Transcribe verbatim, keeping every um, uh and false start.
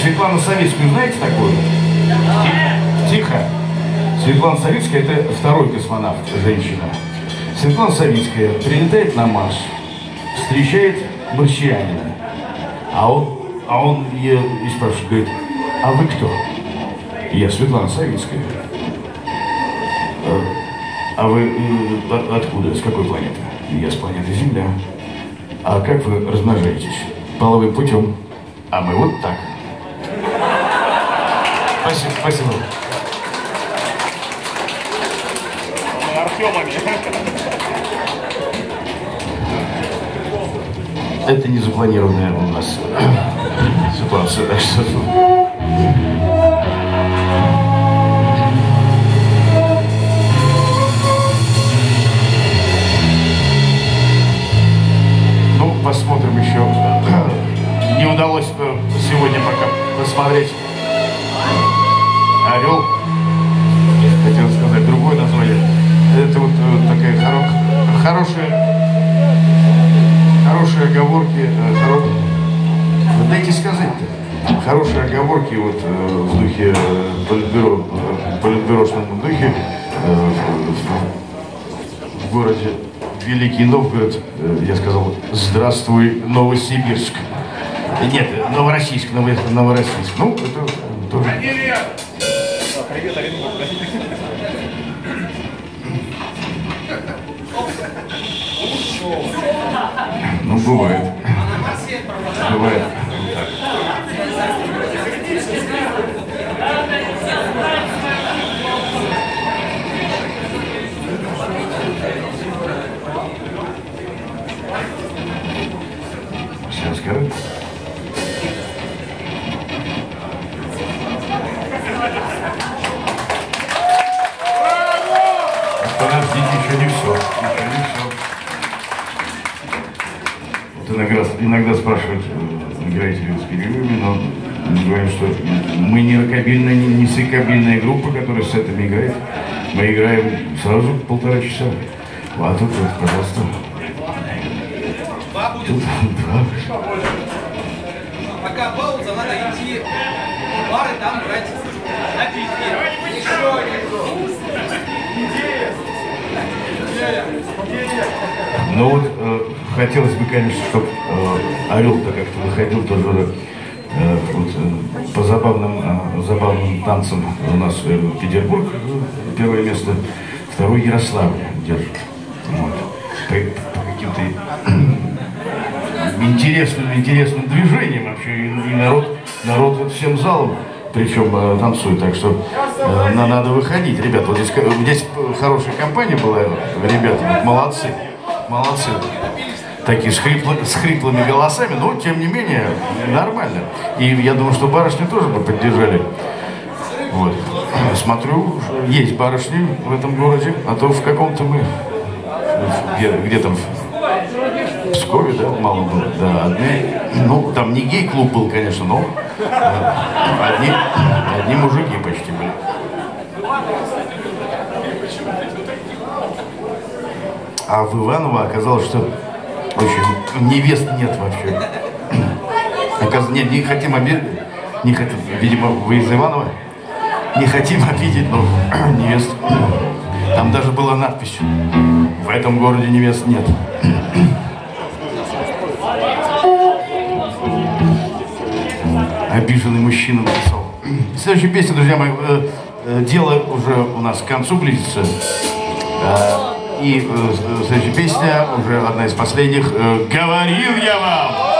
Светлану Савицкую знаете такую? Тихо. Светлана Савицкая — это второй космонавт, женщина. Светлана Савицкая прилетает на Марс, встречает марсианина, а он, а он ее и спрашивает, говорит, а вы кто? Я Светлана Савицкая. А вы э, откуда, с какой планеты? Я с планеты Земля. А как вы размножаетесь? Половым путем. А мы вот так. Спасибо, спасибо. Это не запланированная у нас ситуация, так что... Ну, посмотрим еще. Не удалось сегодня пока посмотреть «Орел». Хотел сказать другое название. Это вот такая хоро... хорошая... Хорошие оговорки, хоро... вот дайте сказать-то. Хорошие оговорки вот в духе политбюро, политбюрошном духе в городе Великий Новгород, я сказал, здравствуй, Новосибирск. Нет, Новороссийск, Новороссийск. Ну, это тоже... Привет, Оренбург. Ну, бывает. Бывает. Сейчас скажу. Подождите, еще не все. Еще не все. Вот иногда, иногда спрашивают, играете ли вы с перерывами, но мы говорим, что мы не рокобильная, не, не сыкобильная группа, которая с этими играет. Мы играем сразу полтора часа. А тут вот, пожалуйста. Тут два. Пока пауза, надо идти в бар и там брать напитки. Ну вот, э, хотелось бы, конечно, чтобы э, Орел-то как-то выходил тоже э, вот, э, по забавным, э, забавным танцам. У нас э, Петербург э, первое место, второй Ярославль держит. Вот. По, по каким-то интересным, интересным движением вообще. И, и народ, народ вот всем залом, причем э, танцует. Так что э, на, надо выходить. Ребята, вот здесь, здесь хорошая компания была, ребята, молодцы. Молодцы. Такие с, хрипло, с хриплыми голосами, но тем не менее нормально. И я думаю, что барышни тоже бы поддержали. Вот. Смотрю, есть барышни в этом городе, а то в каком-то мы, где, где там, в Пскове, да, мало было. Да, одни, ну, там не гей-клуб был, конечно, но одни, одни мужики почти были. А в Иваново оказалось, что очень невест нет вообще. Оказ... Нет, не хотим обидеть. Не хотим, видимо, вы из Иванова. Не хотим обидеть, но невест. Там даже была надпись: в этом городе невест нет. Обиженный мужчина написал. Следующая песня, друзья мои, э, э, дело уже у нас к концу близится. Э, И э, следующая песня, уже одна из последних. Э, «Говорил я вам».